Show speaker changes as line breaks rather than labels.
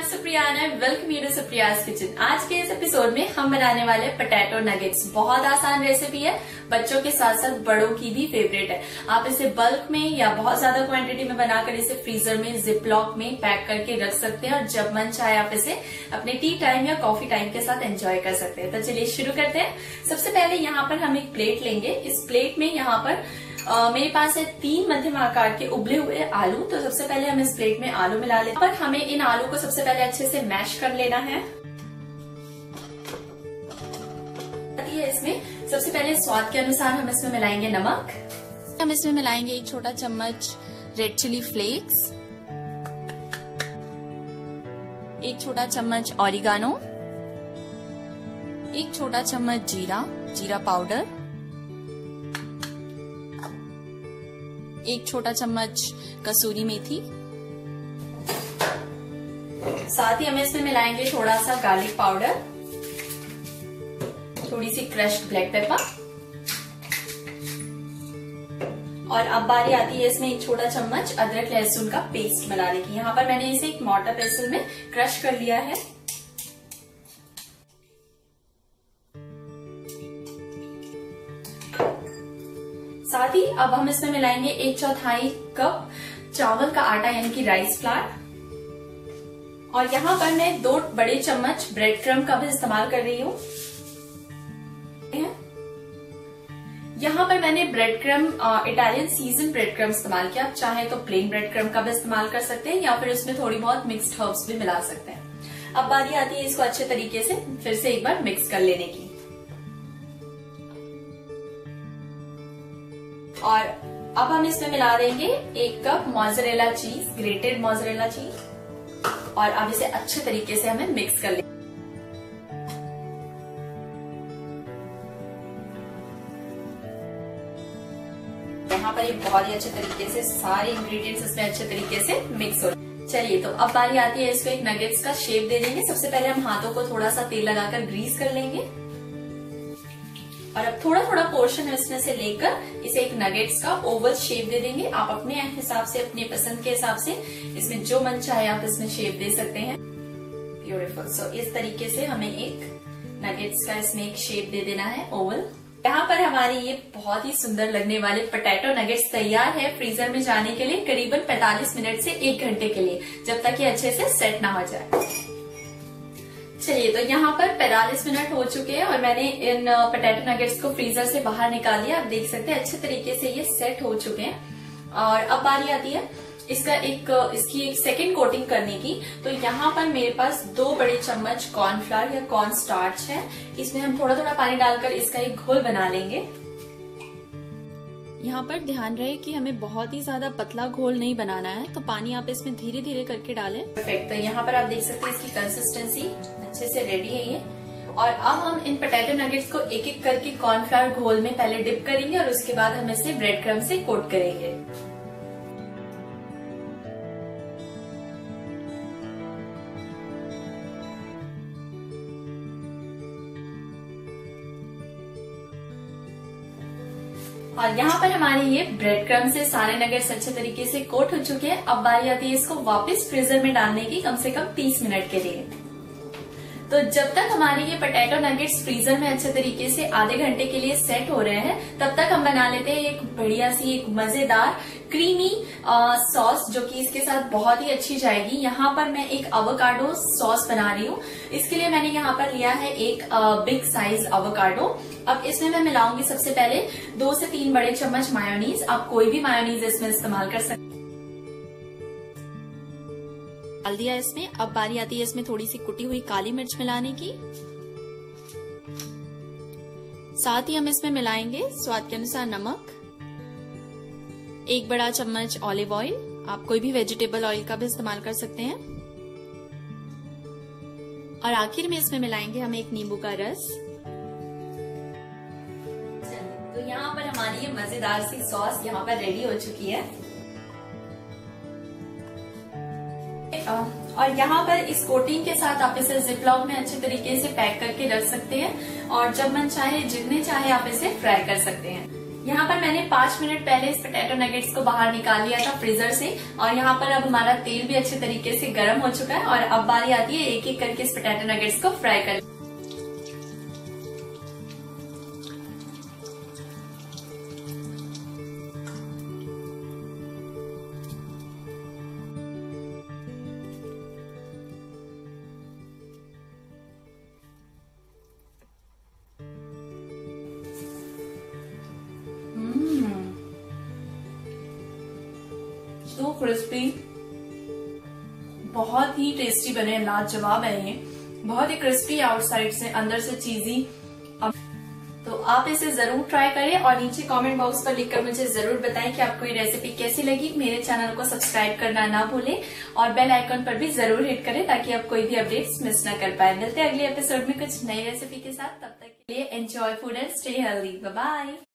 Supriya and welcome you to Supriya's kitchen. आज के इस एपिसोड में हम बनाने वाले पोटैटो नगेट्स। बहुत आसान रेसिपी है, बच्चों के साथ साथ बड़ों की भी फेवरेट है। आप इसे बल्क में या बहुत ज्यादा क्वांटिटी में बनाकर इसे फ्रीजर में जिप लॉक में पैक करके रख सकते हैं और जब मन चाहे आप इसे अपने टी टाइम या कॉफी टाइम के साथ एंजॉय कर सकते हैं। तो चलिए शुरू करते हैं। सबसे पहले यहाँ पर हम एक प्लेट लेंगे। इस प्लेट में यहाँ पर मेरे पास है 3 मध्यम आकार के उबले हुए आलू। तो सबसे पहले हम इस प्लेट में आलू मिला लेते हैं। पर हमें इन आलू को सबसे पहले अच्छे से मैश कर लेना है। इसमें सबसे पहले स्वाद के अनुसार हम इसमें मिलाएंगे नमक। हम इसमें मिलाएंगे 1 छोटा चम्मच रेड चिली फ्लेक्स, 1 छोटा चम्मच ऑरिगानो, 1 छोटा चम्मच जीरा पाउडर, 1 छोटा चम्मच कसूरी मेथी। साथ ही हम इसमें मिलाएंगे थोड़ा सा गार्लिक पाउडर, थोड़ी सी क्रश्ड ब्लैक पेपर और अब बारी आती है इसमें 1 छोटा चम्मच अदरक लहसुन का पेस्ट मिलाने की। यहाँ पर मैंने इसे एक मोर्टार पेसल में क्रश कर लिया है। साथ ही अब हम इसमें मिलाएंगे 1/4 कप चावल का आटा यानी कि राइस फ्लावर। और यहाँ पर मैं 2 बड़े चम्मच ब्रेड क्रम्ब का भी इस्तेमाल कर रही हूँ। यहाँ पर मैंने bread crumb Italian season bread crumb इस्तेमाल किया। आप चाहे तो प्लेन ब्रेड क्रम्ब का भी इस्तेमाल कर सकते हैं या फिर उसमें थोड़ी बहुत मिक्स्ड हर्ब्स भी मिला सकते हैं। अब बारी आती है इसको अच्छे तरीके से फिर से एक बार मिक्स कर लेने की। और अब हम इसमें मिला देंगे 1 cup mozzarella cheese, grated mozzarella cheese. और अब इसे अच्छे तरीके से हमें मिक्स कर लेंगे। यहाँ पर ये बहुत ही अच्छे तरीके से सारे इंग्रेडिएंट्स इसमें अच्छे तरीके से मिक्स हो। चलिए तो अब बारी आती है इसको एक नगेट्स का शेप दे देंगे। सबसे पहले हम हाथों को थोड़ा सा तेल लगाकर ग्रीस कर लेंगे और अब थोड़ा थोड़ा पोर्शन इसमें से लेकर इसे एक नगेट्स का ओवल शेप दे देंगे। आप अपने हिसाब से, अपने पसंद के हिसाब से इसमें जो मन चाहे आप इसमें शेप दे सकते हैं। ब्यूटीफुल। सो इस तरीके से हमें एक नगेट्स का इसमें एक शेप दे देना है ओवल। यहाँ पर हमारे ये बहुत ही सुंदर लगने वाले पोटैटो नगेट्स तैयार है फ्रीजर में जाने के लिए करीबन 45 मिनट से 1 घंटे के लिए, जब तक ये अच्छे से सेट ना हो जाए। चलिए तो यहाँ पर 45 मिनट हो चुके हैं और मैंने इन पोटैटो नगेट्स को फ्रीजर से बाहर निकाल लिया। आप देख सकते हैं अच्छे तरीके से ये सेट हो चुके हैं। और अब बारी आती है इसकी एक सेकंड कोटिंग करने की। तो यहाँ पर मेरे पास 2 बड़े चम्मच कॉर्नफ्लावर या कॉर्न स्टार्च है। इसमें हम थोड़ा थोड़ा पानी डालकर इसका एक घोल बना लेंगे। यहाँ पर ध्यान रहे कि हमें बहुत ही ज्यादा पतला घोल नहीं बनाना है, तो पानी आप इसमें धीरे धीरे करके डालें। परफेक्ट। तो यहाँ पर आप देख सकते हैं इसकी कंसिस्टेंसी अच्छे से रेडी है ये। और अब हम इन पोटैटो नगेट्स को एक एक करके कॉर्नफ्लावर घोल में पहले डिप करेंगे और उसके बाद हम इसे ब्रेड क्रम्ब से कोट करेंगे। और यहाँ पर हमारे ये ब्रेड क्रम्ब से सारे नगेट्स अच्छे तरीके से कोट हो चुके हैं। अब बारी आती है इसको वापस फ्रीजर में डालने की कम से कम 30 मिनट के लिए। तो जब तक हमारे ये पोटैटो नगेट्स फ्रीजर में अच्छे तरीके से आधे घंटे के लिए सेट हो रहे हैं, तब तक हम बना लेते हैं एक बढ़िया सी एक मजेदार क्रीमी सॉस जो कि इसके साथ बहुत ही अच्छी जाएगी। यहाँ पर मैं एक एवोकाडो सॉस बना रही हूँ। इसके लिए मैंने यहाँ पर लिया है एक बिग साइज एवोकाडो। अब इसमें मैं मिलाऊंगी सबसे पहले 2 से 3 बड़े चम्मच मायोनीज। आप कोई भी मायोनीज इसमें इस्तेमाल कर सकते हैं। डाल दिया इसमें। अब बारी आती है इसमें थोड़ी सी कुटी हुई काली मिर्च मिलाने की। साथ ही हम इसमें मिलाएंगे स्वाद के अनुसार नमक, 1 बड़ा चम्मच ऑलिव ऑयल। आप कोई भी वेजिटेबल ऑयल का भी इस्तेमाल कर सकते हैं। और आखिर में इसमें मिलाएंगे हम एक नींबू का रस। तो यहाँ पर हमारी ये मजेदार सी सॉस यहाँ पर रेडी हो चुकी है। और यहाँ पर इस कोटिंग के साथ आप इसे जिप लॉक में अच्छे तरीके से पैक करके रख सकते हैं और जब मन चाहे जितने चाहे आप इसे फ्राई कर सकते हैं। यहाँ पर मैंने 5 मिनट पहले इस पोटैटो नगेट्स को बाहर निकाल लिया था फ्रीजर से, और यहाँ पर अब हमारा तेल भी अच्छे तरीके से गर्म हो चुका है। और अब बारी आती है एक एक करके इस पोटैटो नगेट्स को फ्राई कर। तो क्रिस्पी, बहुत ही टेस्टी बने, लाजवाब है ये। बहुत ही क्रिस्पी आउटसाइड से, अंदर से चीजी। तो आप इसे जरूर ट्राई करें और नीचे कमेंट बॉक्स पर लिखकर मुझे जरूर बताएं कि आपको ये रेसिपी कैसी लगी। मेरे चैनल को सब्सक्राइब करना ना भूलें और बेल आइकन पर भी जरूर हिट करें ताकि आप कोई भी अपडेट्स मिस ना कर पाए। मिलते हैं अगले एपिसोड में कुछ नई रेसिपी के साथ। तब तक के लिए enjoy food and stay healthy. Bye bye.